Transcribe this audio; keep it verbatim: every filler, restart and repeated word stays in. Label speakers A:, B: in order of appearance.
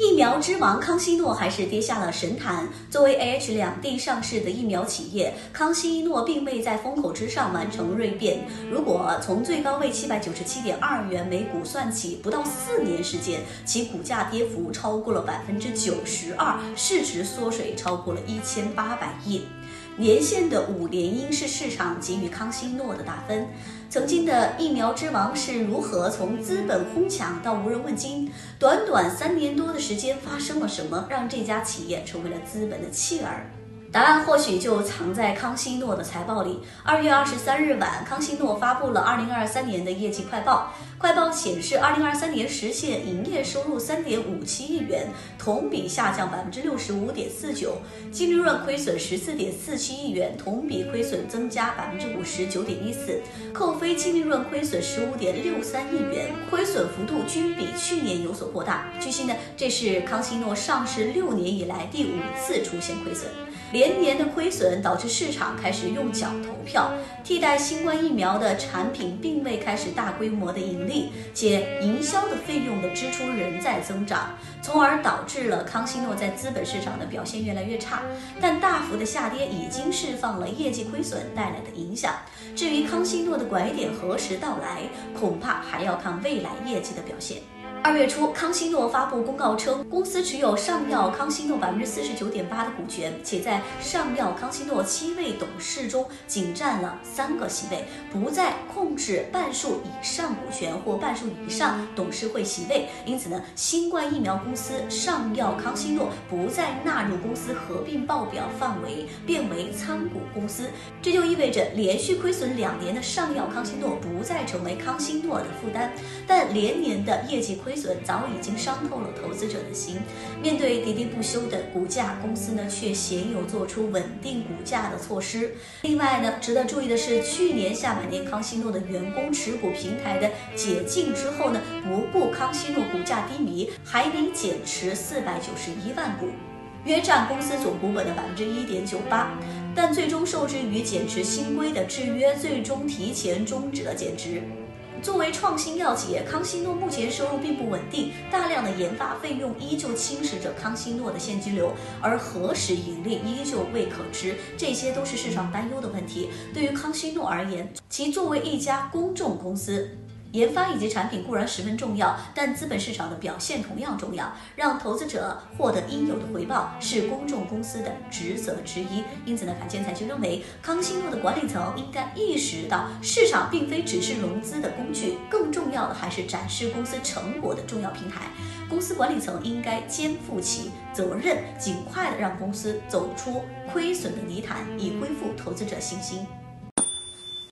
A: 疫苗之王康希诺还是跌下了神坛。作为 A H 两地上市的疫苗企业，康希诺并未在风口之上完成锐变。如果从最高位七百九十七点二元每股算起，不到四年时间，其股价跌幅超过了百分之九十二，市值缩水超过了一千八百亿。连线的五连阴是市场给予康希诺的大分。曾经的疫苗之王是如何从资本哄抢到无人问津？短短三年多的时间，发生了什么，让这家企业成为了资本的弃儿？答案或许就藏在康希诺的财报里。二月二十三日晚，康希诺发布了二零二三年的业绩快报。快报显示，二零二三年实现营业收入三点五七亿元，同比下降百分之六十五点四九，净利润亏损十四点四七亿元，同比亏损增加百分之五十九点一四，扣非净利润亏损十五点六三亿元，亏损幅度均比去年有所扩大。据悉呢，这是康希诺上市六年以来第五次出现亏损。连年的亏损导致市场开始用脚投票，替代新冠疫苗的产品并未开始大规模的盈利，且营销的费用的支出仍在增长，从而导致了康希诺在资本市场的表现越来越差。但大幅的下跌已经释放了业绩亏损带来的影响。至于康希诺的拐点何时到来，恐怕还要看未来业绩的表现。二月初，康希诺发布公告称，公司持有上药康希诺百分之四十九点八的股权，且在上药康希诺七位董事中仅占了三个席位，不再控制半数以上股权或半数以上董事会席位。因此呢，新冠疫苗公司上药康希诺不再纳入公司合并报表范围，变为参股公司。这就意味着连续亏损两年的上药康希诺不再成为康希诺的负担，但连年的业绩亏损早已经伤透了投资者的心。面对喋喋不休的股价，公司呢却鲜有做出稳定股价的措施。另外呢，值得注意的是，去年下半年康希诺的员工持股平台的解禁之后呢，不顾康希诺股价低迷，还得减持四百九十一万股，约占公司总股本的百分之一点九八。但最终受制于减持新规的制约，最终提前终止了减持。作为创新药企业，康希诺目前收入并不稳定，大量的研发费用依旧侵蚀着康希诺的现金流，而何时盈利依旧未可知，这些都是市场担忧的问题。对于康希诺而言，其作为一家公众公司，研发以及产品固然十分重要，但资本市场的表现同样重要。让投资者获得应有的回报是公众公司的职责之一。因此呢，反建财就认为，康希诺的管理层应该意识到，市场并非只是融资的工具，更重要的还是展示公司成果的重要平台。公司管理层应该肩负起责任，尽快的让公司走出亏损的泥潭，以恢复投资者信心。